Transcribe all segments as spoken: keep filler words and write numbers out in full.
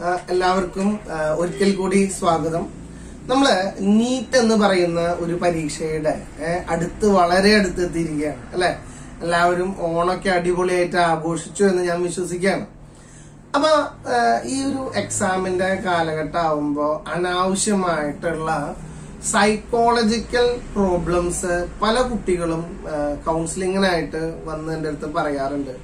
എല്ലാവർക്കും ഒരിക്കൽ കൂടി സ്വാഗതം. നമ്മള് നീറ്റ് എന്ന് പറയുന്ന ഒരു പരീക്ഷയുടെ അടുത്ത് വളരെ അടുത്ത് എത്തിയിരിക്കുകയാണ് അല്ലെ. എല്ലാവരും ഓണൊക്കെ അടിപൊളിയായിട്ട് ആഘോഷിച്ചു എന്ന് ഞാൻ വിശ്വസിക്കുകയാണ്. അപ്പൊ ഈ ഒരു എക്സാമിന്റെ കാലഘട്ടം ആവുമ്പോ അനാവശ്യമായിട്ടുള്ള സൈക്കോളജിക്കൽ പ്രോബ്ലംസ് പല കുട്ടികളും കൗൺസിലിങ്ങിനായിട്ട് വന്ന് എന്റെ അടുത്ത് പറയാറുണ്ട്.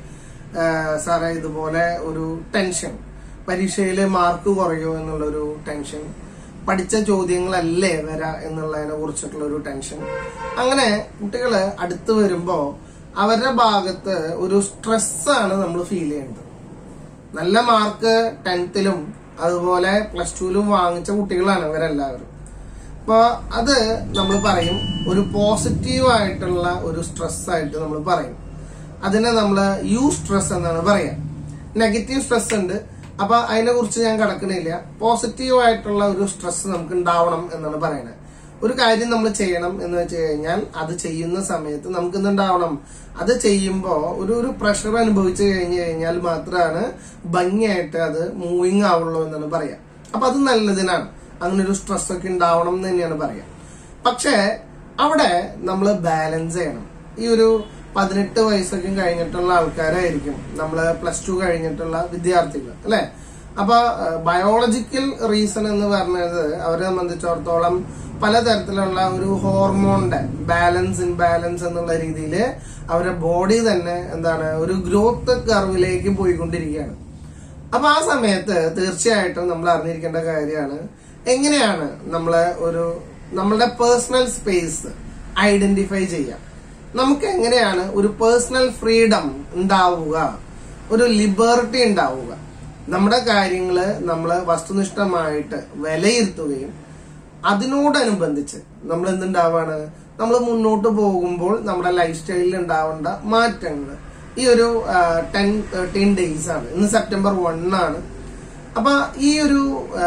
സാറേ, ഇതുപോലെ ഒരു ടെൻഷൻ, പരീക്ഷയിലെ മാർക്ക് കുറയോ എന്നുള്ളൊരു ടെൻഷൻ, പഠിച്ച ചോദ്യങ്ങളല്ലേ വരാ എന്നുള്ളതിനെ കുറിച്ചിട്ടുള്ള ഒരു ടെൻഷൻ. അങ്ങനെ കുട്ടികള് അടുത്ത് വരുമ്പോ അവരുടെ ഭാഗത്ത് ഒരു സ്ട്രെസ്സാണ് നമ്മൾ ഫീൽ ചെയ്യുന്നത്. നല്ല മാർക്ക് ടെൻത്തിലും അതുപോലെ പ്ലസ് ടുവിലും വാങ്ങിച്ച കുട്ടികളാണ് ഇവരെല്ലാവരും. അപ്പൊ അത് നമ്മൾ പറയും ഒരു പോസിറ്റീവായിട്ടുള്ള ഒരു സ്ട്രെസ് ആയിട്ട് നമ്മൾ പറയും. അതിനെ നമ്മൾ യു സ്ട്രെസ് എന്നാണ് പറയാ. നെഗറ്റീവ് സ്ട്രെസ് ഉണ്ട്, അപ്പൊ അതിനെ കുറിച്ച് ഞാൻ കടക്കണില്ല. പോസിറ്റീവ് ആയിട്ടുള്ള ഒരു സ്ട്രെസ് നമുക്ക് ഉണ്ടാവണം എന്നാണ് പറയുന്നത്. ഒരു കാര്യം നമ്മൾ ചെയ്യണം എന്ന് വെച്ച് കഴിഞ്ഞാൽ അത് ചെയ്യുന്ന സമയത്ത് നമുക്ക് എന്തുണ്ടാവണം, അത് ചെയ്യുമ്പോ ഒരു ഒരു പ്രഷർ അനുഭവിച്ചു കഴിഞ്ഞു കഴിഞ്ഞാൽ മാത്രമാണ് ഭംഗിയായിട്ട് അത് മൂവിങ് ആവുള്ളൂ എന്നാണ് പറയാം. അപ്പൊ അത് നല്ലതിനാണ്, അങ്ങനെ ഒരു സ്ട്രെസ് ഒക്കെ ഉണ്ടാവണം എന്ന് തന്നെയാണ് പറയാം. പക്ഷെ അവിടെ നമ്മൾ ബാലൻസ് ചെയ്യണം. ഈ ഒരു പതിനെട്ട് വയസ്സൊക്കെ കഴിഞ്ഞിട്ടുള്ള ആൾക്കാരായിരിക്കും നമ്മള് പ്ലസ് ടു കഴിഞ്ഞിട്ടുള്ള വിദ്യാർത്ഥികൾ അല്ലെ. അപ്പൊ ബയോളജിക്കൽ റീസൺ എന്ന് പറഞ്ഞത് അവരെ സംബന്ധിച്ചിടത്തോളം പലതരത്തിലുള്ള ഒരു ഹോർമോണിന്റെ ബാലൻസ് ഇൻബാലൻസ് എന്നുള്ള രീതിയിൽ അവരുടെ ബോഡി തന്നെ എന്താണ് ഒരു ഗ്രോത്ത് കർവിലേക്ക് പോയിക്കൊണ്ടിരിക്കുകയാണ്. അപ്പൊ ആ സമയത്ത് തീർച്ചയായിട്ടും നമ്മൾ അറിഞ്ഞിരിക്കേണ്ട കാര്യമാണ് എങ്ങനെയാണ് നമ്മള് ഒരു നമ്മളുടെ പേഴ്സണൽ സ്പേസ് ഐഡന്റിഫൈ ചെയ്യാം. നമുക്ക് എങ്ങനെയാണ് ഒരു പേഴ്സണൽ ഫ്രീഡം ഉണ്ടാവുക, ഒരു ലിബർട്ടി ഉണ്ടാവുക. നമ്മുടെ കാര്യങ്ങള് നമ്മൾ വസ്തുനിഷ്ഠമായിട്ട് വിലയിരുത്തുകയും അതിനോടനുബന്ധിച്ച് നമ്മൾ എന്തുണ്ടാവാണ്, നമ്മൾ മുന്നോട്ട് പോകുമ്പോൾ നമ്മുടെ ലൈഫ് സ്റ്റൈലിൽ ഉണ്ടാവേണ്ട മാറ്റങ്ങൾ ഈ ഒരു ടെൻ തേർട്ടീൻ ഡേയ്സ് ആണ്. ഇന്ന് സെപ്റ്റംബർ വൺ ആണ്. അപ്പൊ ഈ ഒരു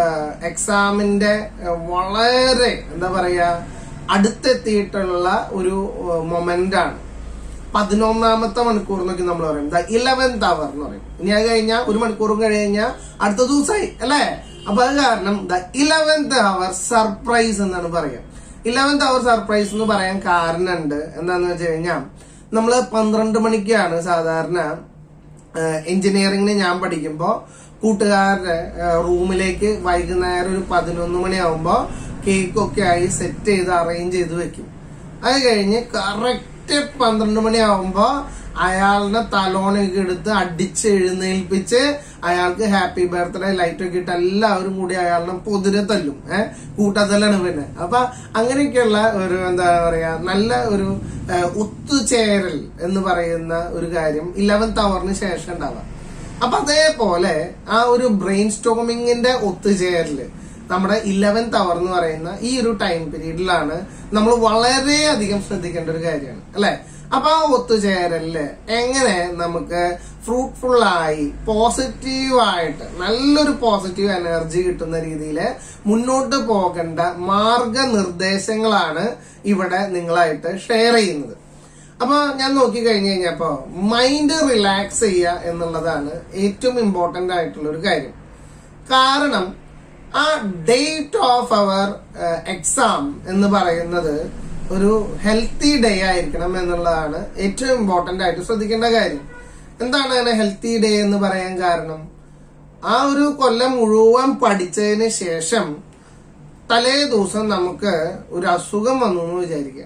എക്സാമിന്റെ വളരെ എന്താ പറയാ അടുത്തെത്തിയിട്ടുള്ള ഒരു മൊമെന്റ് ആണ്. പതിനൊന്നാമത്തെ മണിക്കൂർ എന്നൊക്കെ നമ്മൾ പറയും ദ ഇലവൻത് അവർ എന്ന് പറയും. ഇനി അത് കഴിഞ്ഞാൽ ഒരു മണിക്കൂറും കഴിഞ്ഞാൽ അടുത്ത ദിവസമായി അല്ലെ. അപ്പൊ അത് കാരണം ദ ഇലവൻത് അവർ സർപ്രൈസ് എന്നാണ് പറയാം. ഇലവൻത് അവർ സർപ്രൈസ് എന്ന് പറയാൻ കാരണമുണ്ട്. എന്താന്ന് വെച്ച് കഴിഞ്ഞാൽ നമ്മള് പന്ത്രണ്ട് മണിക്കാണ് സാധാരണ എഞ്ചിനീയറിംഗിന് ഞാൻ പഠിക്കുമ്പോ കൂട്ടുകാരുടെ റൂമിലേക്ക് വൈകുന്നേരം ഒരു പതിനൊന്ന് മണിയാവുമ്പോ കേക്കൊക്കെ ആയി സെറ്റ് ചെയ്ത് അറേഞ്ച് ചെയ്ത് വെക്കും. അത് കഴിഞ്ഞ് കറക്റ്റ് പന്ത്രണ്ട് മണിയാവുമ്പോ അയാളുടെ തലോണൊക്കെ എടുത്ത് അടിച്ച് എഴുന്നേൽപ്പിച്ച് അയാൾക്ക് ഹാപ്പി ബർത്ത്ഡേ ലൈറ്റ് ഒക്കെ ഇട്ട് എല്ലാവരും കൂടി അയാളുടെ പൊതിരെ തല്ലും. ഏഹ് കൂട്ടത്തല്ലാണ് പിന്നെ. അപ്പൊ അങ്ങനെയൊക്കെയുള്ള ഒരു എന്താ പറയാ നല്ല ഒരു ഒത്തുചേരൽ എന്ന് പറയുന്ന ഒരു കാര്യം ഇലവൻത് അവറിന് ശേഷം ഉണ്ടാവാം. അപ്പൊ അതേപോലെ ആ ഒരു ബ്രെയിൻ സ്റ്റോമിങ്ങിന്റെ ഒത്തുചേരല് നമ്മുടെ ഇലവൻത് അവർ എന്ന് പറയുന്ന ഈ ഒരു ടൈം പീരീഡിലാണ് നമ്മൾ വളരെയധികം ശ്രദ്ധിക്കേണ്ട ഒരു കാര്യമാണ് അല്ലെ. അപ്പൊ ആ ഒത്തുചേരലില് എങ്ങനെ നമുക്ക് ഫ്രൂട്ട്ഫുൾ ആയി പോസിറ്റീവായിട്ട് നല്ലൊരു പോസിറ്റീവ് എനർജി കിട്ടുന്ന രീതിയിൽ മുന്നോട്ട് പോകേണ്ട മാർഗനിർദ്ദേശങ്ങളാണ് ഇവിടെ നിങ്ങളായിട്ട് ഷെയർ ചെയ്യുന്നത്. അപ്പൊ ഞാൻ നോക്കി കഴിഞ്ഞു കഴിഞ്ഞപ്പോ മൈൻഡ് റിലാക്സ് ചെയ്യുക എന്നുള്ളതാണ് ഏറ്റവും ഇമ്പോർട്ടന്റ് ആയിട്ടുള്ള ഒരു കാര്യം. കാരണം ആ ഡേറ്റ് ഓഫ് അവർ എക്സാം എന്ന് പറയുന്നത് ഒരു ഹെൽത്തി ഡേ ആയിരിക്കണം എന്നുള്ളതാണ് ഏറ്റവും ഇമ്പോർട്ടന്റ് ആയിട്ട് ശ്രദ്ധിക്കേണ്ട കാര്യം. എന്താണ് അങ്ങനെ ഹെൽത്തി ഡേ എന്ന് പറയാൻ കാരണം, ആ ഒരു കൊല്ലം മുഴുവൻ പഠിച്ചതിന് ശേഷം തലേ ദിവസം നമുക്ക് ഒരു അസുഖം വന്നു എന്ന് വിചാരിക്കാം.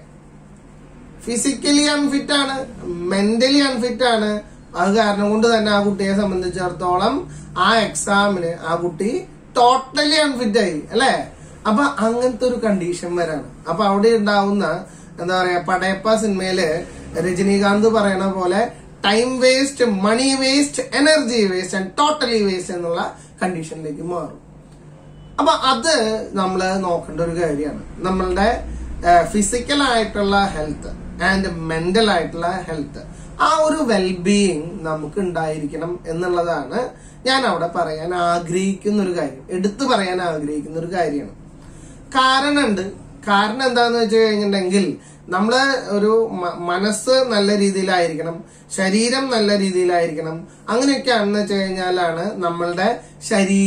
ഫിസിക്കലി അൺഫിറ്റ് ആണ്, മെന്റലി അൺഫിറ്റ് ആണ്. അത് കാരണം കൊണ്ട് തന്നെ ആ കുട്ടിയെ സംബന്ധിച്ചിടത്തോളം ആ എക്സാമിന് ആ കുട്ടി ടോട്ടലി അൺഫിറ്റ് ആയി അല്ലെ. അപ്പൊ അങ്ങനത്തെ ഒരു കണ്ടീഷൻ വരാണ്. അപ്പൊ അവിടെ ഉണ്ടാവുന്ന എന്താ പറയാ പടയപ്പ സിനിമയില് രജനീകാന്ത് പറയണ പോലെ time waste, money waste, energy waste and totally waste എന്നുള്ള കണ്ടീഷനിലേക്ക് മാറും. അപ്പൊ അത് നമ്മള് നോക്കേണ്ട ഒരു കാര്യമാണ്. നമ്മളുടെ ഫിസിക്കൽ ആയിട്ടുള്ള ഹെൽത്ത് ആൻഡ് മെന്റൽ ആയിട്ടുള്ള ഹെൽത്ത്, ആ ഒരു വെൽബീയിങ് നമുക്ക് ഉണ്ടായിരിക്കണം എന്നുള്ളതാണ് ഞാൻ അവിടെ പറയാൻ ആഗ്രഹിക്കുന്ന ഒരു കാര്യം, എടുത്തു പറയാൻ ആഗ്രഹിക്കുന്ന ഒരു കാര്യമാണ്. കാരണമുണ്ട്. കാരണം എന്താന്ന് വെച്ച് കഴിഞ്ഞിട്ടുണ്ടെങ്കിൽ നമ്മള് ഒരു മനസ്സ് നല്ല രീതിയിലായിരിക്കണം, ശരീരം നല്ല രീതിയിലായിരിക്കണം. അങ്ങനെയൊക്കെ ആണെന്ന് വെച്ച് കഴിഞ്ഞാലാണ് നമ്മളുടെ ശരീരം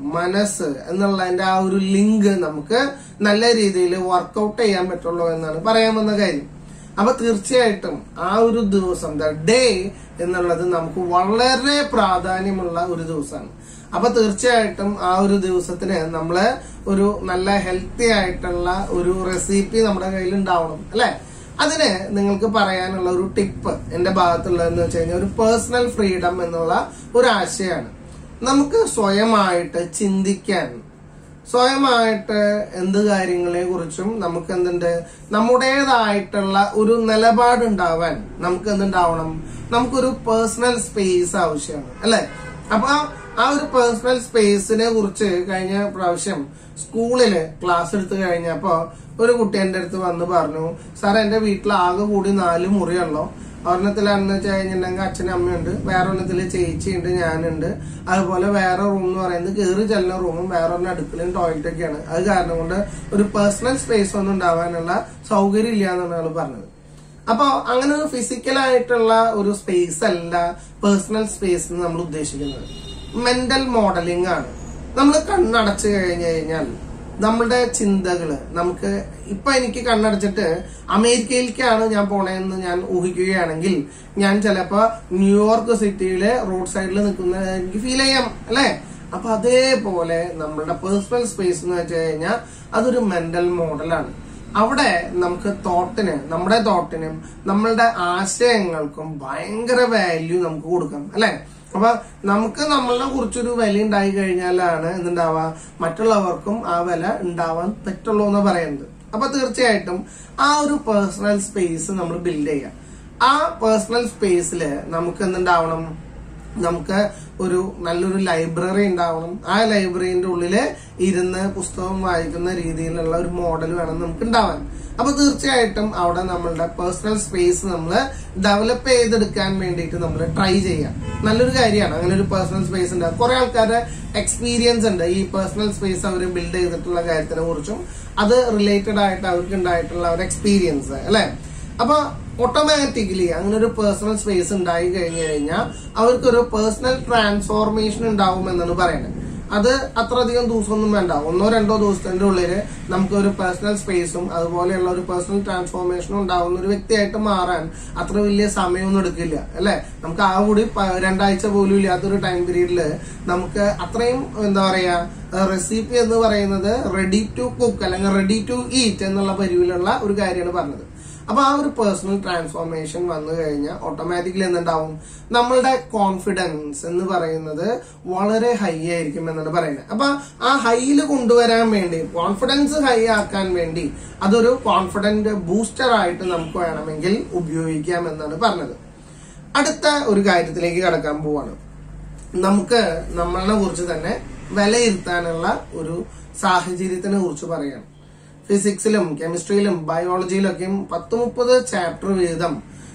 മനസ്സ് എന്നുള്ളതിന്റെ ആ ഒരു ലിങ്ക് നമുക്ക് നല്ല രീതിയിൽ വർക്കൗട്ട് ചെയ്യാൻ പറ്റുള്ളൂ എന്നാണ് പറയാൻ വന്ന കാര്യം. അപ്പൊ തീർച്ചയായിട്ടും ആ ഒരു ദിവസം ദ ഡേ എന്നുള്ളത് നമുക്ക് വളരെ പ്രാധാന്യമുള്ള ഒരു ദിവസമാണ്. അപ്പൊ തീർച്ചയായിട്ടും ആ ഒരു ദിവസത്തിന് നമ്മള് ഒരു നല്ല ഹെൽത്തി ആയിട്ടുള്ള ഒരു റെസിപ്പി നമ്മുടെ കയ്യിൽ ഉണ്ടാവണം അല്ലെ. അതിന് നിങ്ങൾക്ക് പറയാനുള്ള ഒരു ടിപ്പ് എന്റെ ഭാഗത്തുള്ളതെന്ന് വെച്ച് കഴിഞ്ഞാൽ ഒരു പേഴ്സണൽ ഫ്രീഡം എന്നുള്ള ഒരു ആശയമാണ്. നമുക്ക് സ്വയമായിട്ട് ചിന്തിക്കാൻ, സ്വയമായിട്ട് എന്ത് കാര്യങ്ങളെ കുറിച്ചും നമുക്ക് എന്തുണ്ട് നമ്മുടേതായിട്ടുള്ള ഒരു നിലപാടുണ്ടാവാൻ നമുക്ക് എന്തുണ്ടാവണം, നമുക്കൊരു പേഴ്സണൽ സ്പേസ് ആവശ്യമാണ് അല്ലെ. അപ്പൊ ആ ഒരു പേഴ്സണൽ സ്പേസിനെ കുറിച്ച് കഴിഞ്ഞ പ്രാവശ്യം സ്കൂളില് ക്ലാസ് എടുത്തു കഴിഞ്ഞപ്പോ ഒരു കുട്ടി എന്റെ അടുത്ത് വന്ന് പറഞ്ഞു, സാർ എന്റെ വീട്ടിൽ ആകെ കൂടി നാല് മുറിയുള്ളൂ. ഒരെണ്ണത്തിലാണെന്ന് വെച്ച് കഴിഞ്ഞിട്ടുണ്ടെങ്കിൽ അച്ഛനും അമ്മയുണ്ട്, വേറെ ഒരെണ്ണത്തില് ചേച്ചിയുണ്ട്, ഞാനുണ്ട്, അതുപോലെ വേറെ റൂം എന്ന് പറയുന്നത് കയറി ചെല്ലുന്ന റൂമും വേറെ ഒരെണ്ണം അടുക്കളയും ടോയ്ലറ്റ് ഒക്കെയാണ്. അത് കാരണം കൊണ്ട് ഒരു പേഴ്സണൽ സ്പേസ് ഒന്നും ഉണ്ടാവാനുള്ള സൗകര്യം ഇല്ല എന്നാണ് ആള് പറഞ്ഞത്. അപ്പൊ അങ്ങനെ ഒരു ഫിസിക്കലായിട്ടുള്ള ഒരു സ്പേസ് അല്ല പേഴ്സണൽ സ്പേസ് എന്ന് നമ്മൾ ഉദ്ദേശിക്കുന്നത്. മെന്റൽ മോഡലിംഗ് ആണ്. നമ്മൾ കണ്ണടച്ചു കഴിഞ്ഞു കഴിഞ്ഞാൽ നമ്മളുടെ ചിന്തകള് നമുക്ക് ഇപ്പൊ എനിക്ക് കണ്ണടച്ചിട്ട് അമേരിക്കയിലേക്കാണ് ഞാൻ പോണേന്ന് ഞാൻ ഊഹിക്കുകയാണെങ്കിൽ ഞാൻ ചിലപ്പോ ന്യൂയോർക്ക് സിറ്റിയിലെ റോഡ് സൈഡിൽ നിൽക്കുന്ന എനിക്ക് ഫീൽ ചെയ്യാം അല്ലെ. അപ്പൊ അതേപോലെ നമ്മളുടെ പേഴ്സണൽ സ്പേസ് എന്ന് വെച്ച് കഴിഞ്ഞാൽ അതൊരു മെന്റൽ മോഡലാണ്. അവിടെ നമുക്ക് തോട്ടിന്, നമ്മുടെ തോട്ടിനും നമ്മളുടെ ആശയങ്ങൾക്കും ഭയങ്കര വാല്യൂ നമുക്ക് കൊടുക്കാം അല്ലെ. അപ്പൊ നമുക്ക് നമ്മളെ കുറിച്ചൊരു വില ഉണ്ടായി കഴിഞ്ഞാലാണ് എന്തുണ്ടാവുക, മറ്റുള്ളവർക്കും ആ വില ഉണ്ടാവാൻ പറ്റുള്ളൂ എന്ന് പറയുന്നത്. അപ്പൊ തീർച്ചയായിട്ടും ആ ഒരു പേഴ്സണൽ സ്പേസ് നമ്മൾ ബിൽഡ് ചെയ്യാം. ആ പേഴ്സണൽ സ്പേസില് നമുക്ക് എന്തുണ്ടാവണം, നമുക്ക് ഒരു നല്ലൊരു ലൈബ്രറി ഉണ്ടാവണം. ആ ലൈബ്രറിന്റെ ഉള്ളില് ഇരുന്ന് പുസ്തകം വായിക്കുന്ന രീതിയിലുള്ള ഒരു മോഡൽ വേണം നമുക്ക് ഉണ്ടാവാൻ. അപ്പൊ തീർച്ചയായിട്ടും അവിടെ നമ്മളുടെ പേഴ്സണൽ സ്പേസ് നമ്മൾ ഡെവലപ്പ് ചെയ്തെടുക്കാൻ വേണ്ടിയിട്ട് നമ്മൾ ട്രൈ ചെയ്യാം. നല്ലൊരു കാര്യമാണ് അങ്ങനെ ഒരു പേഴ്സണൽ സ്പേസ് ഉണ്ട്. കുറെ ആൾക്കാരുടെ എക്സ്പീരിയൻസ് ഉണ്ട് ഈ പേഴ്സണൽ സ്പേസ് അവർ ബിൽഡ് ചെയ്തിട്ടുള്ള കാര്യത്തിനെ കുറിച്ചും അത് റിലേറ്റഡ് ആയിട്ട് അവർക്ക് ഉണ്ടായിട്ടുള്ള ഒരു എക്സ്പീരിയൻസ് അല്ലെ. അപ്പൊ ഓട്ടോമാറ്റിക്കലി അങ്ങനെ ഒരു പേഴ്സണൽ സ്പേസ് ഉണ്ടായി കഴിഞ്ഞു കഴിഞ്ഞാൽ അവർക്കൊരു പേഴ്സണൽ ട്രാൻസ്ഫോർമേഷൻ ഉണ്ടാവും എന്നാണ് പറയുന്നത്. അത് അത്രയധികം ദിവസമൊന്നും വേണ്ട, ഒന്നോ രണ്ടോ ദിവസത്തിന്റെ ഉള്ളില് നമുക്ക് ഒരു പേഴ്സണൽ സ്പേസും അതുപോലെയുള്ള ഒരു പേഴ്സണൽ ട്രാൻസ്ഫോർമേഷനും ഉണ്ടാവുന്ന ഒരു വ്യക്തിയായിട്ട് മാറാൻ അത്ര വലിയ സമയമൊന്നും എടുക്കില്ല അല്ലെ. നമുക്ക് ആ കൂടി രണ്ടാഴ്ച പോലും ഇല്ലാത്തൊരു ടൈം പീരീഡില് നമുക്ക് അത്രയും എന്താ പറയാ റെസിപ്പി എന്ന് പറയുന്നത് റെഡി ടു കുക്ക് അല്ലെങ്കിൽ റെഡി ടു ഈറ്റ് എന്നുള്ള പരിവിലുള്ള ഒരു കാര്യമാണ് പറഞ്ഞത്. അപ്പൊ ആ ഒരു പേഴ്സണൽ ട്രാൻസ്ഫോർമേഷൻ വന്നു കഴിഞ്ഞാൽ ഓട്ടോമാറ്റിക്കലി എന്തുണ്ടാവും, നമ്മളുടെ കോൺഫിഡൻസ് എന്ന് പറയുന്നത് വളരെ ഹൈ ആയിരിക്കും എന്നാണ് പറയുന്നത്. അപ്പൊ ആ ഹൈയിൽ കൊണ്ടുവരാൻ വേണ്ടി, കോൺഫിഡൻസ് ഹൈ ആക്കാൻ വേണ്ടി അതൊരു കോൺഫിഡന്റ് ബൂസ്റ്റർ ആയിട്ട് നമുക്ക് വേണമെങ്കിൽ ഉപയോഗിക്കാം എന്നാണ് പറഞ്ഞത്. അടുത്ത ഒരു കാര്യത്തിലേക്ക് കടക്കാൻ പോവാണ്. നമുക്ക് നമ്മളെ കുറിച്ച് തന്നെ വിലയിരുത്താനുള്ള ഒരു സാഹചര്യത്തിനെ കുറിച്ച് പറയാം. ഫിസിക്സിലും കെമിസ്ട്രിയിലും ബയോളജിയിലൊക്കെയും പത്ത് മുപ്പത് ചാപ്റ്റർ വീതം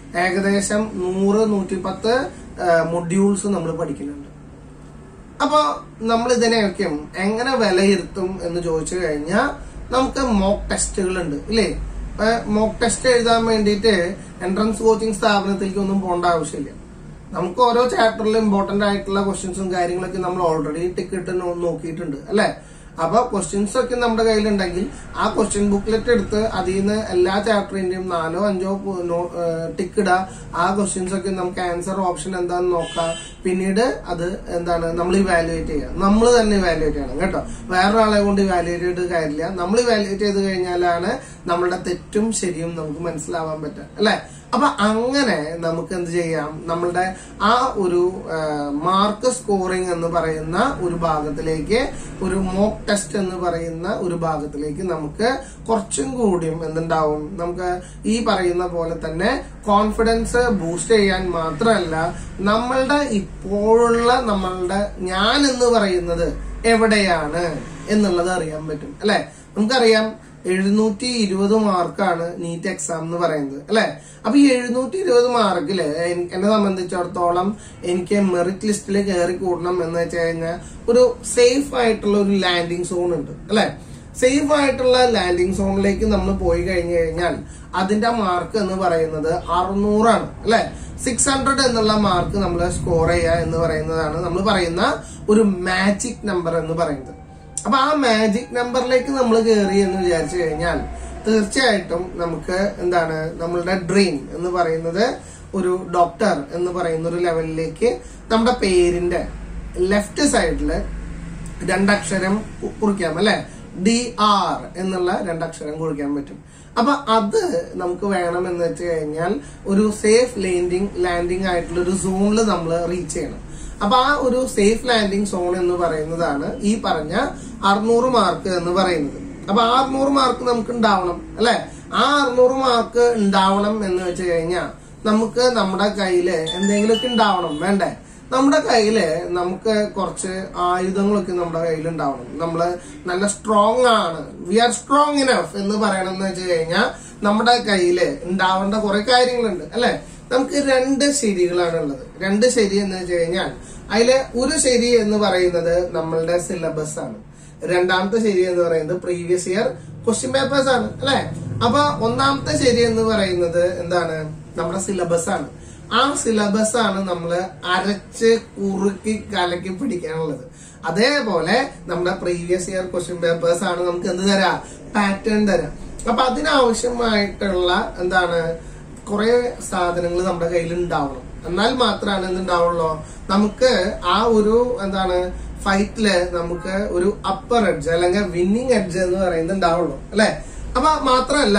ഏകദേശം നൂറ് നൂറ്റി പത്ത് മൊഡ്യൂൾസ് നമ്മൾ പഠിക്കുന്നുണ്ട്. അപ്പൊ നമ്മൾ ഇതിനെയൊക്കെയും എങ്ങനെ വിലയിരുത്തും എന്ന് ചോദിച്ചു കഴിഞ്ഞാൽ നമുക്ക് മോക്ക് ടെസ്റ്റുകൾ ഉണ്ട് ഇല്ലേ. മോക്ക് ടെസ്റ്റ് എഴുതാൻ വേണ്ടിയിട്ട് എൻട്രൻസ് കോച്ചിങ് സ്ഥാപനത്തിലേക്ക് ഒന്നും പോകേണ്ട ആവശ്യമില്ല. നമുക്ക് ഓരോ ചാപ്റ്ററിലും ഇമ്പോർട്ടന്റ് ആയിട്ടുള്ള ക്വസ്റ്റ്യൻസും കാര്യങ്ങളൊക്കെ നമ്മൾ ഓൾറെഡി ടിക്കറ്റ് നോക്കിയിട്ടുണ്ട് അല്ലെ. അപ്പൊ ക്വസ്റ്റ്യൻസ് ഒക്കെ നമ്മുടെ കയ്യിലുണ്ടെങ്കിൽ ആ ക്വസ്റ്റ്യൻ ബുക്ക്ലെറ്റ് എടുത്ത് അതിൽ നിന്ന് എല്ലാ ചാപ്റ്ററിന്റെയും നാലോ അഞ്ചോ ടിക്ക് ഇടുക. ആ ക്വസ്റ്റ്യൻസ് ഒക്കെ നമുക്ക് ആൻസർ ഓപ്ഷൻ എന്താണെന്ന് നോക്കാം. പിന്നീട് അത് എന്താണ് നമ്മൾ ഇവാലുവേറ്റ് ചെയ്യുക. നമ്മൾ തന്നെ ഇവാലുവേറ്റ് ചെയ്യണം കേട്ടോ, വേറൊരാളെ കൊണ്ട് ഇവാലുവേറ്റ് ചെയ്ത് കാര്യമില്ല. നമ്മൾ ഇവാലുവേറ്റ് ചെയ്ത് കഴിഞ്ഞാലാണ് നമ്മളുടെ തെറ്റും ശരിയും നമുക്ക് മനസ്സിലാവാൻ പറ്റുക അല്ലെ. അപ്പൊ അങ്ങനെ നമുക്ക് എന്ത് ചെയ്യാം, നമ്മളുടെ ആ ഒരു മാർക്ക് സ്കോറിംഗ് എന്ന് പറയുന്ന ഒരു ഭാഗത്തിലേക്ക്, ഒരു മോക്ക് ടെസ്റ്റ് എന്ന് പറയുന്ന ഒരു ഭാഗത്തിലേക്ക് നമുക്ക് കുറച്ചും കൂടിയും എന്തുണ്ടാവും, നമുക്ക് ഈ പറയുന്ന പോലെ തന്നെ കോൺഫിഡൻസ് ബൂസ്റ്റ് ചെയ്യാൻ മാത്രമല്ല നമ്മളുടെ ഇപ്പോഴുള്ള നമ്മളുടെ ഞാൻ എന്ന് പറയുന്നത് എവിടെയാണ് എന്നുള്ളത് അറിയാൻ പറ്റും അല്ലെ. നമുക്കറിയാം എഴുന്നൂറ്റി ഇരുപത് മാർക്കാണ് നീറ്റ് എക്സാം എന്ന് പറയുന്നത് അല്ലെ. അപ്പൊ ഈ എഴുന്നൂറ്റി ഇരുപത് മാർക്കില് എന്നെ സംബന്ധിച്ചിടത്തോളം എനിക്ക് മെറിറ്റ് ലിസ്റ്റിൽ കയറി കൂടണം എന്ന് വെച്ച് കഴിഞ്ഞാൽ ഒരു സേഫ് ആയിട്ടുള്ള ഒരു ലാൻഡിങ് സോൺ ഉണ്ട് അല്ലെ. സേഫ് ആയിട്ടുള്ള ലാൻഡിംഗ് സോണിലേക്ക് നമ്മൾ പോയി കഴിഞ്ഞു കഴിഞ്ഞാൽ അതിന്റെ മാർക്ക് എന്ന് പറയുന്നത് അറുന്നൂറാണ് അല്ലെ. സിക്സ് ഹൺഡ്രഡ് എന്നുള്ള മാർക്ക് നമ്മൾ സ്കോർ ചെയ്യുക എന്ന് പറയുന്നതാണ് നമ്മൾ പറയുന്ന ഒരു മാജിക് നമ്പർ എന്ന് പറയുന്നത്. അപ്പൊ ആ മാജിക് നമ്പറിലേക്ക് നമ്മൾ കയറി എന്ന് വിചാരിച്ചു കഴിഞ്ഞാൽ തീർച്ചയായിട്ടും നമുക്ക് എന്താണ് നമ്മളുടെ ഡ്രീം എന്ന് പറയുന്നത് ഒരു ഡോക്ടർ എന്ന് പറയുന്ന ഒരു ലെവലിലേക്ക് നമ്മുടെ പേരിന്റെ ലെഫ്റ്റ് സൈഡില് രണ്ടക്ഷരം കുറിക്കാം അല്ലെ. ഡി ആർ എന്നുള്ള രണ്ടക്ഷരം കുറിക്കാൻ പറ്റും. അപ്പൊ അത് നമുക്ക് വേണം എന്ന് വെച്ച് കഴിഞ്ഞാൽ ഒരു സേഫ് ലാൻഡിങ് ലാൻഡിങ് ആയിട്ടുള്ള ഒരു സോണിൽ നമ്മൾ റീച്ച് ചെയ്യണം. അപ്പൊ ആ ഒരു സേഫ് ലാൻഡിങ് സോൺ എന്ന് പറയുന്നതാണ് ഈ പറഞ്ഞ അറുന്നൂറ് മാർക്ക് എന്ന് പറയുന്നത്. അപ്പൊ ആ അറുന്നൂറ് മാർക്ക് നമുക്ക് ഉണ്ടാവണം അല്ലെ. ആ അറുന്നൂറ് മാർക്ക് ഉണ്ടാവണം എന്ന് വെച്ച് കഴിഞ്ഞാൽ നമുക്ക് നമ്മുടെ കയ്യില് എന്തെങ്കിലുമൊക്കെ ഉണ്ടാവണം വേണ്ടേ. നമ്മുടെ കയ്യില് നമുക്ക് കുറച്ച് ആയുധങ്ങളൊക്കെ നമ്മുടെ കയ്യിൽ ഉണ്ടാവണം. നമ്മള് നല്ല സ്ട്രോങ് ആണ്, വി ആർ സ്ട്രോങ് ഇനഫ് എന്ന് പറയണം എന്ന് വെച്ച് കഴിഞ്ഞാൽ നമ്മുടെ കയ്യില് ഉണ്ടാവേണ്ട കുറെ കാര്യങ്ങളുണ്ട് അല്ലെ. നമുക്ക് രണ്ട് ശരികളാണ് ഉള്ളത്. രണ്ട് ശരി എന്ന് വെച്ച് കഴിഞ്ഞാൽ അതില് ഒരു ശരി എന്ന് പറയുന്നത് നമ്മളുടെ സിലബസ് ആണ്. രണ്ടാമത്തെ ശരി എന്ന് പറയുന്നത് പ്രീവിയസ് ഇയർ ക്വസ്റ്റ്യൻ പേപ്പേഴ്സ് ആണ് അല്ലെ. അപ്പൊ ഒന്നാമത്തെ ശരി എന്ന് പറയുന്നത് എന്താണ്, നമ്മുടെ സിലബസ് ആണ്. ആ സിലബസ് ആണ് നമ്മള് അരച്ച് കുറുക്കി കലക്കി പിടിക്കാനുള്ളത്. അതേപോലെ നമ്മുടെ പ്രീവിയസ് ഇയർ ക്വസ്റ്റ്യൻ പേപ്പേഴ്സ് ആണ് നമുക്ക് എന്ത് തരാം, പാറ്റേൺ തരാം. അപ്പൊ അതിനാവശ്യമായിട്ടുള്ള എന്താണ് കുറെ സാധനങ്ങൾ നമ്മുടെ കയ്യിൽ ഉണ്ടാവണം. എന്നാൽ മാത്രമാണ് എന്തുണ്ടാവുള്ളൂ നമുക്ക് ആ ഒരു എന്താണ് ഫൈറ്റില് നമുക്ക് ഒരു അപ്പർ എഡ്ജ് അല്ലെങ്കിൽ വിന്നിങ് എഡ്ജ് എന്ന് പറയുന്നത് ഉണ്ടാവുള്ളൂ അല്ലെ. അപ്പൊ മാത്രമല്ല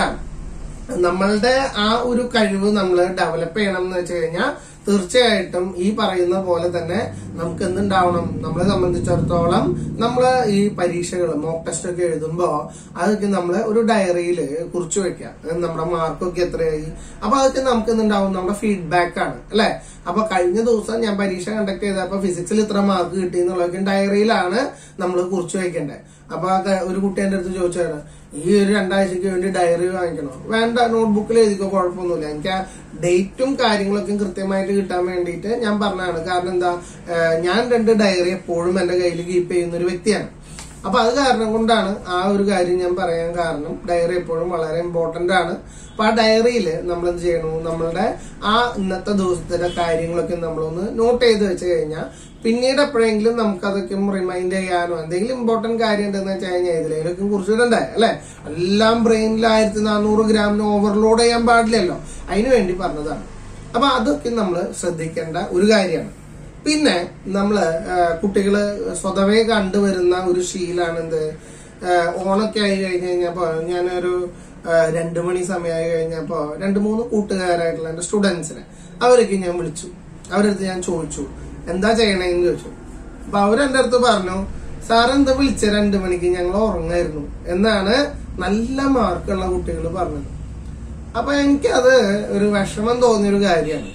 നമ്മളുടെ ആ ഒരു കഴിവ് നമ്മൾ ഡെവലപ്പ് ചെയ്യണം എന്ന് വെച്ച് കഴിഞ്ഞാൽ തീർച്ചയായിട്ടും ഈ പറയുന്ന പോലെ തന്നെ നമുക്ക് എന്തുണ്ടാവണം, നമ്മളെ സംബന്ധിച്ചിടത്തോളം നമ്മള് ഈ പരീക്ഷകൾ മോക്ക് ടെസ്റ്റ് ഒക്കെ എഴുതുമ്പോ അതൊക്കെ നമ്മള് ഒരു ഡയറിയിൽ കുറിച്ചു വെക്കാം. നമ്മുടെ മാർക്കൊക്കെ എത്രയായി. അപ്പൊ അതൊക്കെ നമുക്ക് എന്തുണ്ടാവും, നമ്മുടെ ഫീഡ്ബാക്ക് ആണ് അല്ലെ. അപ്പൊ കഴിഞ്ഞ ദിവസം ഞാൻ പരീക്ഷ കണ്ടക്ട് ചെയ്തപ്പോ ഫിസിക്സിൽ ഇത്ര മാർക്ക് കിട്ടി എന്നുള്ളതൊക്കെ ഡയറിയിലാണ് നമ്മൾ കുറിച്ചു വെക്കേണ്ടത്. അപ്പൊ ഒരു കുട്ടി എന്റെ അടുത്ത് ചോദിച്ചാണ്, ഈ ഒരു രണ്ടാഴ്ചക്ക് വേണ്ടി ഡയറി വാങ്ങിക്കണോ? വേണ്ട, നോട്ട്ബുക്കിൽ എഴുതിക്കോ, കുഴപ്പമൊന്നുമില്ല. എനിക്ക് ആ ഡേറ്റും കാര്യങ്ങളൊക്കെ കൃത്യമായിട്ട് കിട്ടാൻ വേണ്ടിയിട്ട് ഞാൻ പറഞ്ഞതാണ്. കാരണം എന്താ, ഞാൻ രണ്ട് ഡയറി എപ്പോഴും എന്റെ കയ്യിൽ കീപ്പ് ചെയ്യുന്ന ഒരു വ്യക്തിയാണ്. അപ്പൊ അത് കാരണം കൊണ്ടാണ് ആ ഒരു കാര്യം ഞാൻ പറയാൻ കാരണം. ഡയറി എപ്പോഴും വളരെ ഇമ്പോർട്ടന്റ് ആണ്. അപ്പൊ ആ ഡയറിയിൽ നമ്മൾ എന്ത് ചെയ്യണു, നമ്മളുടെ ആ ഇന്നത്തെ ദിവസത്തിന്റെ കാര്യങ്ങളൊക്കെ നമ്മളൊന്ന് നോട്ട് ചെയ്ത് വെച്ച് കഴിഞ്ഞാൽ പിന്നീട് എപ്പോഴെങ്കിലും നമുക്ക് അതൊക്കെ റിമൈൻഡ് ചെയ്യാനോ എന്തെങ്കിലും ഇമ്പോർട്ടന്റ് കാര്യം ഉണ്ടെന്ന് വെച്ച് കഴിഞ്ഞാൽ ഇതിലേക്ക് കുറിച്ചിടണ്ടേ അല്ലെ. എല്ലാം ബ്രെയിനിൽ ആയിരത്തി നാനൂറ് ഗ്രാമിന് ഓവർലോഡ് ചെയ്യാൻ പാടില്ലല്ലോ, അതിനു വേണ്ടി പറഞ്ഞതാണ്. അപ്പൊ അതൊക്കെ നമ്മൾ ശ്രദ്ധിക്കേണ്ട ഒരു കാര്യമാണ്. പിന്നെ നമ്മള് കുട്ടികള് സ്വതവേ കണ്ടുവരുന്ന ഒരു ശീലാണ് എന്ത്, ഓണൊക്കെ ആയി കഴിഞ്ഞ് കഴിഞ്ഞപ്പോ ഞാനൊരു രണ്ടു മണി സമയമായി കഴിഞ്ഞപ്പോ രണ്ട് മൂന്ന് കൂട്ടുകാരായിട്ടുള്ള എന്റെ സ്റ്റുഡൻസിനെ അവരൊക്കെ ഞാൻ വിളിച്ചു. അവരടുത്ത് ഞാൻ ചോദിച്ചു എന്താ ചെയ്യണേന്ന് ചോദിച്ചു. അപ്പൊ അവരെന്റെ അടുത്ത് പറഞ്ഞു, സാർ എന്താ വിളിച്ച രണ്ടു മണിക്ക്, ഞങ്ങൾ ഉറങ്ങായിരുന്നു എന്നാണ് നല്ല മാർക്കുള്ള കുട്ടികൾ പറഞ്ഞത്. അപ്പൊ എനിക്കത് ഒരു വിഷമം തോന്നിയൊരു കാര്യമാണ്.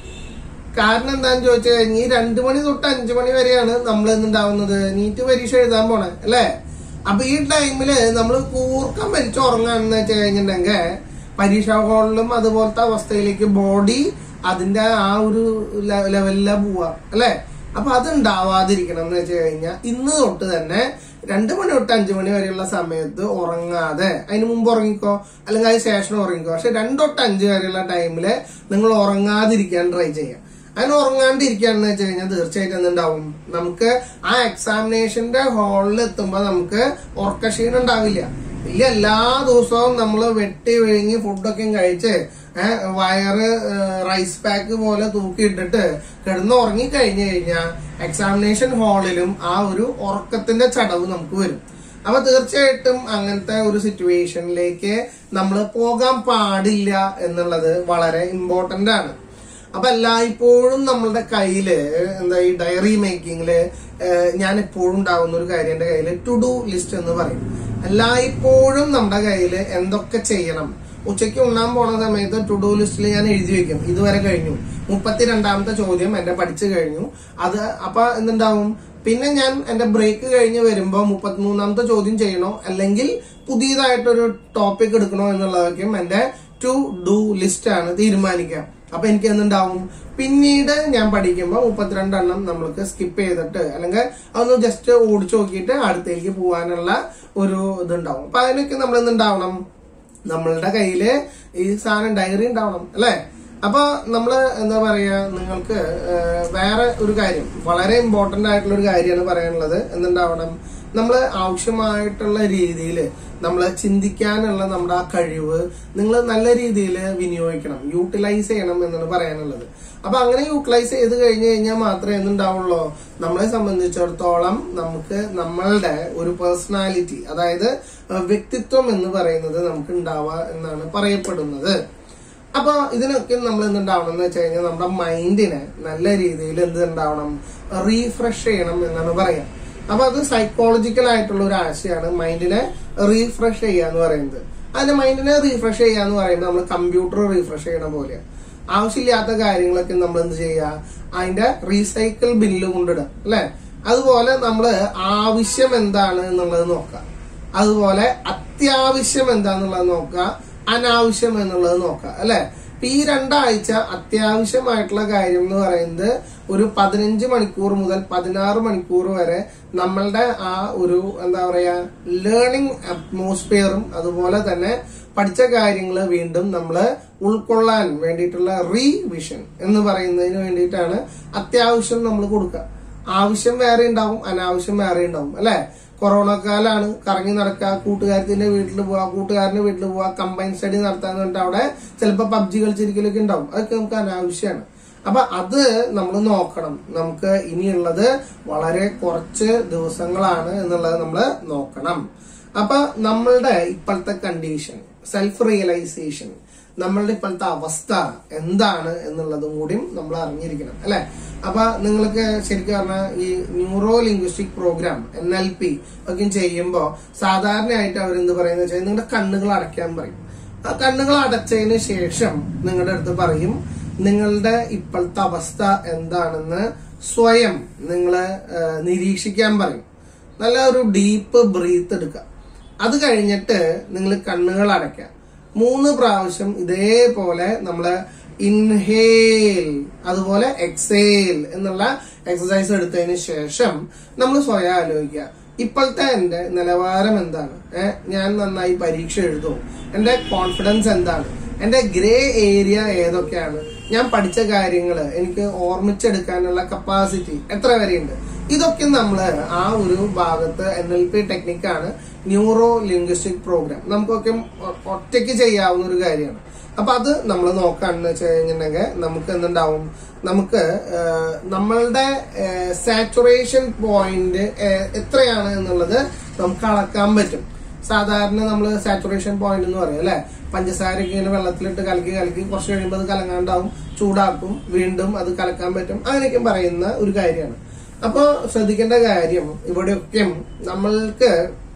കാരണം എന്താന്ന് ചോദിച്ചു കഴിഞ്ഞാൽ ഈ രണ്ടു മണി തൊട്ട് അഞ്ചു മണി വരെയാണ് നമ്മൾ എന്തുണ്ടാവുന്നത്, നീറ്റ് പരീക്ഷ എഴുതാൻ പോണേ അല്ലെ. അപ്പൊ ഈ ടൈമില് നമ്മൾ കൂർക്കം വലിച്ച് ഉറങ്ങാന്ന് വെച്ച് കഴിഞ്ഞിട്ടുണ്ടെങ്കിൽ പരീക്ഷാ ഹാളിലും അതുപോലത്തെ അവസ്ഥയിലേക്ക് ബോഡി അതിന്റെ ആ ഒരു ലെവലിലാ പോവാ അല്ലെ. അപ്പൊ അത് ഉണ്ടാവാതിരിക്കണം എന്ന് വെച്ച് കഴിഞ്ഞാൽ ഇന്ന് തൊട്ട് തന്നെ രണ്ടു മണി തൊട്ട് അഞ്ചു മണി വരെയുള്ള സമയത്ത് ഉറങ്ങാതെ, അതിന് മുമ്പ് ഉറങ്ങിക്കോ അല്ലെങ്കിൽ അതിന് ശേഷം ഉറങ്ങിക്കോ, പക്ഷെ രണ്ടു തൊട്ട് അഞ്ചു വരെയുള്ള ടൈമില് നിങ്ങൾ ഉറങ്ങാതിരിക്കാൻ ട്രൈ ചെയ്യാം. അതിന് ഉറങ്ങാണ്ടിരിക്കാന്ന് വെച്ച് കഴിഞ്ഞാൽ തീർച്ചയായിട്ടും എന്തുണ്ടാവും, നമുക്ക് ആ എക്സാമിനേഷന്റെ ഹാളിൽ എത്തുമ്പോ നമുക്ക് ഉറക്കക്ഷീണം ഉണ്ടാവില്ല. ഇല്ല, എല്ലാ ദിവസവും നമ്മൾ വെട്ടി വിഴുങ്ങി ഫുഡൊക്കെ കഴിച്ച് വയറ് റൈസ് പാക്ക് പോലെ തൂക്കിയിട്ടിട്ട് കിടന്ന് ഉറങ്ങി കഴിഞ്ഞു കഴിഞ്ഞാൽ എക്സാമിനേഷൻ ഹാളിലും ആ ഒരു ഉറക്കത്തിന്റെ ചടവ് നമുക്ക് വരും. അപ്പൊ തീർച്ചയായിട്ടും അങ്ങനത്തെ ഒരു സിറ്റുവേഷനിലേക്ക് നമ്മൾ പോകാൻ പാടില്ല എന്നുള്ളത് വളരെ ഇമ്പോർട്ടന്റ് ആണ്. അപ്പൊ എല്ലായ്പ്പോഴും നമ്മളുടെ കയ്യില് എന്താ ഈ ഡയറി മേക്കിങ്ങില് ഞാൻ എപ്പോഴും ഉണ്ടാകുന്ന ഒരു കാര്യം എന്റെ കയ്യില് ടു ഡു ലിസ്റ്റ് എന്ന് പറയും. എല്ലായ്പ്പോഴും നമ്മുടെ കയ്യില് എന്തൊക്കെ ചെയ്യണം, ഉച്ചയ്ക്ക് ഉണ്ണാൻ പോണ സമയത്ത് ടു ഡു ലിസ്റ്റിൽ ഞാൻ എഴുതി വെക്കും. ഇതുവരെ കഴിഞ്ഞു, മുപ്പത്തിരണ്ടാമത്തെ ചോദ്യം എന്റെ പഠിച്ചു കഴിഞ്ഞു. അത് അപ്പൊ എന്തുണ്ടാവും, പിന്നെ ഞാൻ എന്റെ ബ്രേക്ക് കഴിഞ്ഞ് വരുമ്പോ മുപ്പത്തിമൂന്നാമത്തെ ചോദ്യം ചെയ്യണോ അല്ലെങ്കിൽ പുതിയതായിട്ടൊരു ടോപ്പിക് എടുക്കണോ എന്നുള്ളതൊക്കെയും എന്റെ ടു ഡു ലിസ്റ്റ് ആണ് തീരുമാനിക്കാം. അപ്പൊ എനിക്ക് എന്തുണ്ടാവും, പിന്നീട് ഞാൻ പഠിക്കുമ്പോൾ മുപ്പത്തിരണ്ടെണ്ണം നമ്മൾക്ക് സ്കിപ്പ് ചെയ്തിട്ട് അല്ലെങ്കിൽ അതൊന്ന് ജസ്റ്റ് ഓടിച്ചു നോക്കിയിട്ട് അടുത്തേക്ക് പോകാനുള്ള ഒരു ഇതുണ്ടാവും. അപ്പൊ അതിനൊക്കെ നമ്മൾ എന്തുണ്ടാവണം, നമ്മളുടെ കയ്യില് ഈ സാധനം ഡയറി ഉണ്ടാവണം അല്ലെ. അപ്പൊ നമ്മള് എന്താ പറയാ, നിങ്ങൾക്ക് വേറെ ഒരു കാര്യം, വളരെ ഇമ്പോർട്ടന്റ് ആയിട്ടുള്ള ഒരു കാര്യമാണ് പറയാനുള്ളത്. എന്തുണ്ടാവണം, നമ്മള് ആവശ്യമായിട്ടുള്ള രീതിയിൽ നമ്മൾ ചിന്തിക്കാനുള്ള നമ്മുടെ ആ കഴിവ് നിങ്ങൾ നല്ല രീതിയിൽ വിനിയോഗിക്കണം, യൂട്ടിലൈസ് ചെയ്യണം എന്നാണ് പറയാനുള്ളത്. അപ്പൊ അങ്ങനെ യൂട്ടിലൈസ് ചെയ്ത് കഴിഞ്ഞു കഴിഞ്ഞാൽ മാത്രമേ എന്തുണ്ടാവുള്ളൂ, നമ്മളെ സംബന്ധിച്ചിടത്തോളം നമുക്ക് നമ്മളുടെ ഒരു പേഴ്സണാലിറ്റി, അതായത് വ്യക്തിത്വം എന്ന് പറയുന്നത് നമുക്ക് ഉണ്ടാവുക എന്നാണ് പറയപ്പെടുന്നത്. അപ്പൊ ഇതിനൊക്കെ നമ്മൾ എന്തുണ്ടാവണം എന്ന് വെച്ച് കഴിഞ്ഞാൽ നമ്മുടെ മൈൻഡിനെ നല്ല രീതിയിൽ എന്തുണ്ടാവണം, റീഫ്രഷ് ചെയ്യണം എന്നാണ് പറയാം. അപ്പൊ അത് സൈക്കോളജിക്കൽ ആയിട്ടുള്ള ഒരു ആശയമാണ് മൈൻഡിനെ റീഫ്രഷ് ചെയ്യുക എന്ന് പറയുന്നത്. അതിന്റെ മൈൻഡിനെ റീഫ്രഷ് ചെയ്യുക എന്ന് പറയുമ്പോൾ നമ്മൾ കമ്പ്യൂട്ടർ റീഫ്രഷ് ചെയ്യണ പോലെ ആവശ്യമില്ലാത്ത കാര്യങ്ങളൊക്കെ നമ്മൾ എന്ത് ചെയ്യുക, അതിന്റെ റീസൈക്കിൾ ബില്ല് കൊണ്ടിടുക അല്ലെ. അതുപോലെ നമ്മള് ആവശ്യം എന്താണ് എന്നുള്ളത് നോക്കുക, അതുപോലെ അത്യാവശ്യം എന്താന്നുള്ളത് നോക്കുക, അനാവശ്യം എന്നുള്ളത് നോക്കുക അല്ലെ. ഈ രണ്ടാഴ്ച അത്യാവശ്യമായിട്ടുള്ള കാര്യം എന്ന് പറയുന്നത് ഒരു പതിനഞ്ച് മണിക്കൂർ മുതൽ പതിനാറ് മണിക്കൂർ വരെ നമ്മളുടെ ആ ഒരു എന്താ പറയാ ലേണിംഗ് അറ്റ്മോസ്ഫിയറും അതുപോലെ തന്നെ പഠിച്ച കാര്യങ്ങൾ വീണ്ടും നമ്മള് ഉൾക്കൊള്ളാൻ വേണ്ടിയിട്ടുള്ള റീവിഷൻ എന്ന് പറയുന്നതിന് വേണ്ടിയിട്ടാണ് അത്യാവശ്യം നമ്മൾ കൊടുക്കുക. ആവശ്യം വേറെ ഉണ്ടാവും, അനാവശ്യം വേറെ ഉണ്ടാവും അല്ലെ. കൊറോണ കാലാണ്, കറങ്ങി നടക്കുക, കൂട്ടുകാരത്തിന്റെ വീട്ടിൽ പോവാ, കൂട്ടുകാരന്റെ വീട്ടിൽ പോവാ, കമ്പൈൻ സ്റ്റഡി നടത്താന്ന് പറഞ്ഞിട്ട് അവിടെ ചിലപ്പോൾ പബ്ജി കളിച്ചിരിക്കലൊക്കെ ഉണ്ടാവും. അതൊക്കെ നമുക്ക് അനാവശ്യമാണ്. അപ്പൊ അത് നമ്മൾ നോക്കണം. നമുക്ക് ഇനിയുള്ളത് വളരെ കുറച്ച് ദിവസങ്ങളാണ് എന്നുള്ളത് നമ്മൾ നോക്കണം. അപ്പൊ നമ്മളുടെ ഇപ്പോഴത്തെ കണ്ടീഷൻ, സെൽഫ് റിയലൈസേഷൻ, നമ്മളുടെ ഇപ്പോഴത്തെ അവസ്ഥ എന്താണ് എന്നുള്ളതും കൂടിയും നമ്മൾ അറിഞ്ഞിരിക്കണം അല്ലെ. അപ്പൊ നിങ്ങൾക്ക് ശരിക്കും പറഞ്ഞാൽ ഈ neuro linguistic program N L P ഒക്കെ ചെയ്യുമ്പോൾ സാധാരണയായിട്ട് അവരെന്ത് പറയുന്നത് വെച്ചാൽ നിങ്ങളുടെ കണ്ണുകൾ അടയ്ക്കാൻ പറയും. ആ കണ്ണുകൾ അടച്ചതിന് ശേഷം നിങ്ങളുടെ അടുത്ത് പറയും നിങ്ങളുടെ ഇപ്പോഴത്തെ അവസ്ഥ എന്താണെന്ന് സ്വയം നിങ്ങള് നിരീക്ഷിക്കാൻ പറയും. നല്ല ഒരു ഡീപ്പ് ബ്രീത്ത് എടുക്കുക. അത് കഴിഞ്ഞിട്ട് നിങ്ങൾ കണ്ണുകൾ അടയ്ക്കുക. മൂന്ന് പ്രാവശ്യം ഇതേപോലെ നമ്മള് ഇൻഹേൽ അതുപോലെ എക്സേൽ എന്നുള്ള എക്സസൈസ് എടുത്തതിന് ശേഷം നമ്മൾ സ്വയം ആലോചിക്കുക, ഇപ്പോഴത്തെ എന്റെ നിലവാരം എന്താണ്, ഏഹ് ഞാൻ നന്നായി പരീക്ഷ എഴുതുമോ, എന്റെ കോൺഫിഡൻസ് എന്താണ്, എന്റെ ഗ്രേ ഏരിയ ഏതൊക്കെയാണ്, ഞാൻ പഠിച്ച കാര്യങ്ങൾ എനിക്ക് ഓർമ്മിച്ചെടുക്കാനുള്ള കപ്പാസിറ്റി എത്ര വരെയുണ്ട്. ഇതൊക്കെ നമ്മൾ ആ ഒരു ഭാഗത്ത് എൻ എൽ പി ടെക്നിക്കാണ് ന്യൂറോ ലിംഗ്വിസ്റ്റിക് പ്രോഗ്രാം. നമുക്കൊക്കെ ഒറ്റയ്ക്ക് ചെയ്യാവുന്ന ഒരു കാര്യമാണ്. അപ്പൊ അത് നമ്മൾ നോക്കാന്ന് വെച്ച് കഴിഞ്ഞിട്ടുണ്ടെങ്കിൽ നമുക്ക് എന്തുണ്ടാവും, നമുക്ക് നമ്മളുടെ സാച്ചുറേഷൻ പോയിന്റ് എത്രയാണ് എന്നുള്ളത് നമുക്ക് അളക്കാൻ പറ്റും. സാധാരണ നമ്മൾ സാച്ചുറേഷൻ പോയിന്റ് എന്ന് പറയും അല്ലെ, പഞ്ചസാരക്ക് ഇങ്ങനെ വെള്ളത്തിലിട്ട് കലക്കി കലക്കി കുറച്ച് കഴിയുമ്പോൾ അത് കലങ്ങാണ്ടാവും, ചൂടാക്കും, വീണ്ടും അത് കലക്കാൻ പറ്റും, അങ്ങനെയൊക്കെ പറയുന്ന ഒരു കാര്യമാണ്. അപ്പൊ ശ്രദ്ധിക്കേണ്ട കാര്യം ഇവിടെയൊക്കെ നമ്മൾക്ക്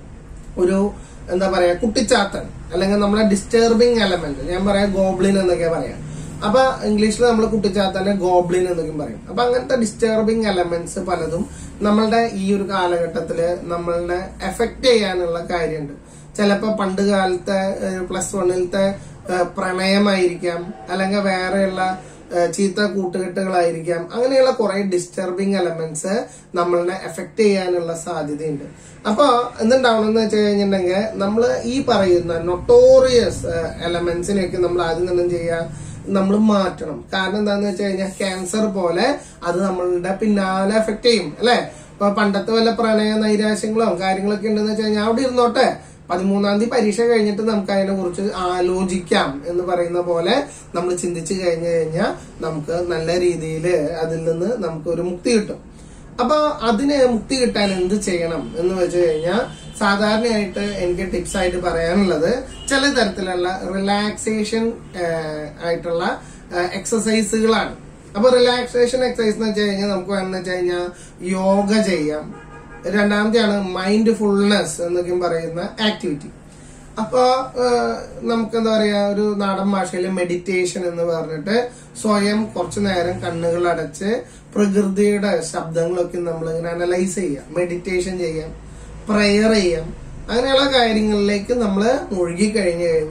ഒരു എന്താ പറയാ കുട്ടിച്ചാത്തൻ അല്ലെങ്കിൽ നമ്മളെ ഡിസ്റ്റർബിങ് എലമെന്റ്, ഞാൻ പറയാം ഗോബ്ലിൻ എന്നൊക്കെ പറയാം. അപ്പൊ ഇംഗ്ലീഷിൽ നമ്മൾ കുട്ടിച്ചാത്തനെ ഗോബ്ലിൻ എന്നൊക്കെ പറയും. അപ്പൊ അങ്ങനത്തെ ഡിസ്റ്റർബിങ് എലമെന്റ്സ് പലതും നമ്മളുടെ ഈ ഒരു കാലഘട്ടത്തില് നമ്മളുടെ എഫക്ട് ചെയ്യാനുള്ള കാര്യമുണ്ട്. ചിലപ്പോ പണ്ട് കാലത്തെ പ്ലസ് വണ്ണിലത്തെ പ്രണയമായിരിക്കാം, അല്ലെങ്കിൽ വേറെയുള്ള ചീത്ത കൂട്ടുകെട്ടുകളായിരിക്കാം. അങ്ങനെയുള്ള കുറെ ഡിസ്റ്റർബിങ് എലമെന്റ്സ് നമ്മളിനെ എഫക്ട് ചെയ്യാനുള്ള സാധ്യതയുണ്ട്. അപ്പൊ എന്തുണ്ടാവണം എന്ന് വെച്ച് കഴിഞ്ഞിട്ടുണ്ടെങ്കിൽ നമ്മൾ ഈ പറയുന്ന നൊട്ടോറിയസ് എലമെന്റ്സിനെയൊക്കെ നമ്മൾ ആദ്യം തന്നെ ചെയ്യാം, നമ്മൾ മാറ്റണം. കാരണം എന്താന്ന് വെച്ച് കഴിഞ്ഞാൽ ക്യാൻസർ പോലെ അത് നമ്മളുടെ പിന്നാലെ എഫക്ട് ചെയ്യും അല്ലെ. ഇപ്പൊ പണ്ടത്തെ വല്ല പ്രണയ നൈരാശ്യങ്ങളോ കാര്യങ്ങളൊക്കെ ഉണ്ടെന്ന് വെച്ച് കഴിഞ്ഞാൽ അവിടെ ഇരുന്നോട്ടെ, പതിമൂന്നാം തീയതി പരീക്ഷ കഴിഞ്ഞിട്ട് നമുക്ക് അതിനെ കുറിച്ച് ആലോചിക്കാം എന്ന് പറയുന്ന പോലെ നമ്മൾ ചിന്തിച്ചു കഴിഞ്ഞു കഴിഞ്ഞാൽ നമുക്ക് നല്ല രീതിയിൽ അതിൽ നിന്ന് നമുക്ക് ഒരു മുക്തി കിട്ടും. അപ്പൊ അതിന് മുക്തി കിട്ടാൻ എന്ത് ചെയ്യണം എന്ന് വെച്ച് കഴിഞ്ഞാൽ സാധാരണയായിട്ട് എനിക്ക് ടിപ്സ് ആയിട്ട് പറയാനുള്ളത് ചില തരത്തിലുള്ള റിലാക്സേഷൻ ആയിട്ടുള്ള എക്സസൈസുകളാണ്. അപ്പൊ റിലാക്സേഷൻ എക്സസൈസ് എന്ന് വെച്ച് കഴിഞ്ഞാൽ നമുക്ക് വേണമെന്ന് വെച്ച് കഴിഞ്ഞാൽ യോഗ ചെയ്യാം. രണ്ടാമത്തെയാണ് മൈൻഡ് ഫുൾനെസ് എന്നൊക്കെ പറയുന്ന ആക്ടിവിറ്റി. അപ്പൊ നമുക്ക് എന്താ പറയാ ഒരു നാടൻ ഭാഷയിൽ മെഡിറ്റേഷൻ എന്ന് പറഞ്ഞിട്ട് സ്വയം കുറച്ചു നേരം കണ്ണുകൾ അടച്ച് പ്രകൃതിയുടെ ശബ്ദങ്ങളൊക്കെ നമ്മൾ ഇങ്ങനെ അനലൈസ് ചെയ്യാം, മെഡിറ്റേഷൻ ചെയ്യാം, പ്രെയർ ചെയ്യാം. അങ്ങനെയുള്ള കാര്യങ്ങളിലേക്ക് നമ്മൾ മുഴുകി കഴിഞ്ഞു കഴിഞ്ഞാൽ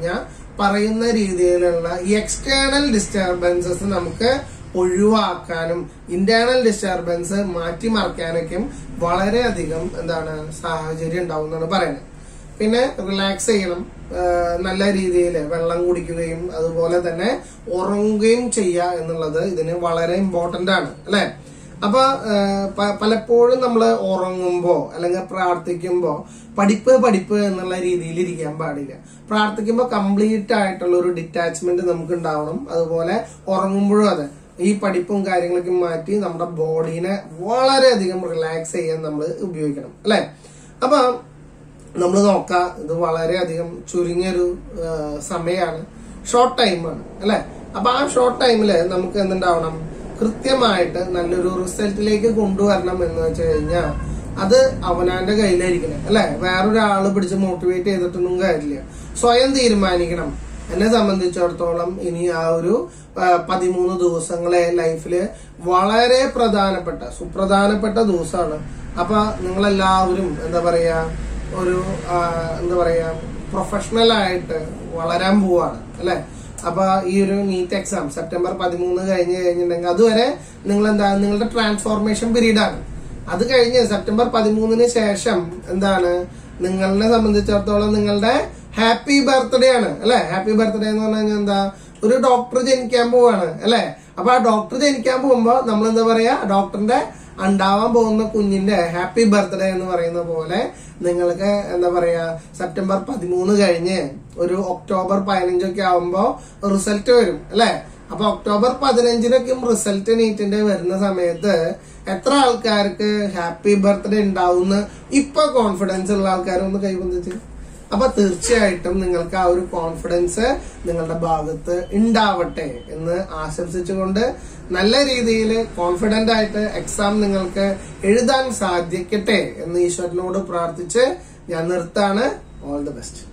പറയുന്ന രീതിയിലുള്ള ഈ എക്സ്റ്റേണൽ ഡിസ്റ്റർബൻസസ് നമുക്ക് ഒഴിവാക്കാനും ഇന്റേണൽ ഡിസ്റ്റർബൻസ് മാറ്റിമറിക്കാനൊക്കെയും വളരെയധികം എന്താണ് സാഹചര്യം ഉണ്ടാവും എന്നാണ് പറയുന്നത്. പിന്നെ റിലാക്സ് ചെയ്യണം, നല്ല രീതിയിൽ വെള്ളം കുടിക്കുകയും അതുപോലെ തന്നെ ഉറങ്ങുകയും ചെയ്യുക എന്നുള്ളത് ഇതിന് വളരെ ഇമ്പോർട്ടന്റ് ആണ് അല്ലെ. അപ്പൊ പലപ്പോഴും നമ്മൾ ഉറങ്ങുമ്പോ അല്ലെങ്കിൽ പ്രാർത്ഥിക്കുമ്പോ പഠിപ്പ് പഠിപ്പ് എന്നുള്ള രീതിയിൽ ഇരിക്കാൻ പാടില്ല. പ്രാർത്ഥിക്കുമ്പോൾ കംപ്ലീറ്റ് ആയിട്ടുള്ള ഒരു ഡിറ്റാച്ച്മെന്റ് നമുക്ക് ഉണ്ടാവണം. അതുപോലെ ഉറങ്ങുമ്പോഴും അതെ, ഈ പഠിപ്പും കാര്യങ്ങളൊക്കെ മാറ്റി നമ്മുടെ ബോഡീനെ വളരെയധികം റിലാക്സ് ചെയ്യാൻ നമ്മൾ ഉപയോഗിക്കണം അല്ലെ. അപ്പൊ നമ്മൾ നോക്കാം, ഇത് വളരെയധികം ചുരുങ്ങിയൊരു സമയമാണ്, ഷോർട്ട് ടൈമാണ് അല്ലെ. അപ്പൊ ആ ഷോർട്ട് ടൈമില് നമുക്ക് എന്തുണ്ടാവണം, കൃത്യമായിട്ട് നല്ലൊരു റിസൾട്ടിലേക്ക് കൊണ്ടുവരണം എന്ന് വെച്ച് കഴിഞ്ഞാൽ അത് അവനാന്റെ കയ്യിലായിരിക്കണം അല്ലെ. വേറൊരാള് പിടിച്ച് മോട്ടിവേറ്റ് ചെയ്തിട്ടൊന്നും കാര്യമില്ല, സ്വയം തീരുമാനിക്കണം. എന്നെ സംബന്ധിച്ചിടത്തോളം ഇനി ആ ഒരു പതിമൂന്ന് ദിവസങ്ങളെ ലൈഫില് വളരെ പ്രധാനപ്പെട്ട സുപ്രധാനപ്പെട്ട ദിവസമാണ്. അപ്പൊ നിങ്ങളെല്ലാവരും എന്താ പറയാ ഒരു എന്താ പറയാ പ്രൊഫഷണൽ ആയിട്ട് വളരാൻ പോവാണ് അല്ലെ. അപ്പൊ ഈ ഒരു നീറ്റ് എക്സാം സെപ്റ്റംബർ പതിമൂന്ന് കഴിഞ്ഞ് കഴിഞ്ഞിട്ടുണ്ടെങ്കിൽ അതുവരെ നിങ്ങൾ എന്താ നിങ്ങളുടെ ട്രാൻസ്ഫോർമേഷൻ പീരീഡ് ആണ്. അത് കഴിഞ്ഞ് സെപ്റ്റംബർ പതിമൂന്നിന് ശേഷം എന്താണ് നിങ്ങളെ സംബന്ധിച്ചിടത്തോളം നിങ്ങളുടെ ഹാപ്പി ബർത്ത്ഡേ ആണ് അല്ലെ. ഹാപ്പി ബർത്ത്ഡേ എന്ന് പറഞ്ഞു കഴിഞ്ഞാൽ എന്താ, ഒരു ഡോക്ടർ ജനിക്കാൻ പോവാണ് അല്ലെ. അപ്പൊ ആ ഡോക്ടർ ജനിക്കാൻ പോകുമ്പോ നമ്മൾ എന്താ പറയാ, ഡോക്ടറിന്റെ ഉണ്ടാവാൻ പോകുന്ന കുഞ്ഞിന്റെ ഹാപ്പി ബർത്ത്ഡേ എന്ന് പറയുന്ന പോലെ നിങ്ങൾക്ക് എന്താ പറയാ സെപ്റ്റംബർ പതിമൂന്ന് കഴിഞ്ഞ് ഒരു ഒക്ടോബർ പതിനഞ്ചൊക്കെ ആവുമ്പോ റിസൾട്ട് വരും അല്ലെ. അപ്പൊ ഒക്ടോബർ പതിനഞ്ചിനൊക്കെ റിസൾട്ട് നീറ്റിന്റെ വരുന്ന സമയത്ത് എത്ര ആൾക്കാർക്ക് ഹാപ്പി ബർത്ത്ഡേ ഉണ്ടാവുന്ന ഇപ്പൊ കോൺഫിഡൻസ് ഉള്ള ആൾക്കാരൊന്ന് കൈവന്നിട്ട്. അപ്പൊ തീർച്ചയായിട്ടും നിങ്ങൾക്ക് ആ ഒരു കോൺഫിഡൻസ് നിങ്ങളുടെ ഭാഗത്ത് ഉണ്ടാവട്ടെ എന്ന് ആശംസിച്ചുകൊണ്ട് നല്ല രീതിയിൽ കോൺഫിഡന്റ് ആയിട്ട് എക്സാം നിങ്ങൾക്ക് എഴുതാൻ സാധിക്കട്ടെ എന്ന് ഈശ്വരനോട് പ്രാർത്ഥിച്ച് ഞാൻ നിർത്താണ്. All the best.